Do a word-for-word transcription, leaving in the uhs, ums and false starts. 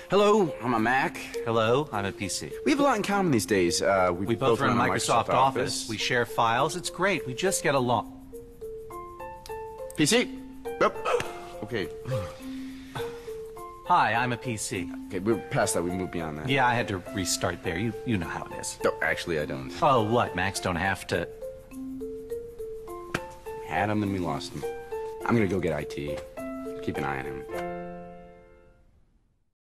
Hello, I'm a Mac. Hello, I'm a P C. We have a lot in common these days. Uh, we, We both run a Microsoft, Microsoft Office. We share files. It's great. We just get along. P C. Yep. Okay. Hi, I'm a P C. Okay, we're past that. We moved beyond that. Yeah, I had to restart there. You you know how it is. No, actually, I don't. Oh, what? Macs don't have to... We had him, then we lost him. I'm gonna go get I T. Keep an eye on him.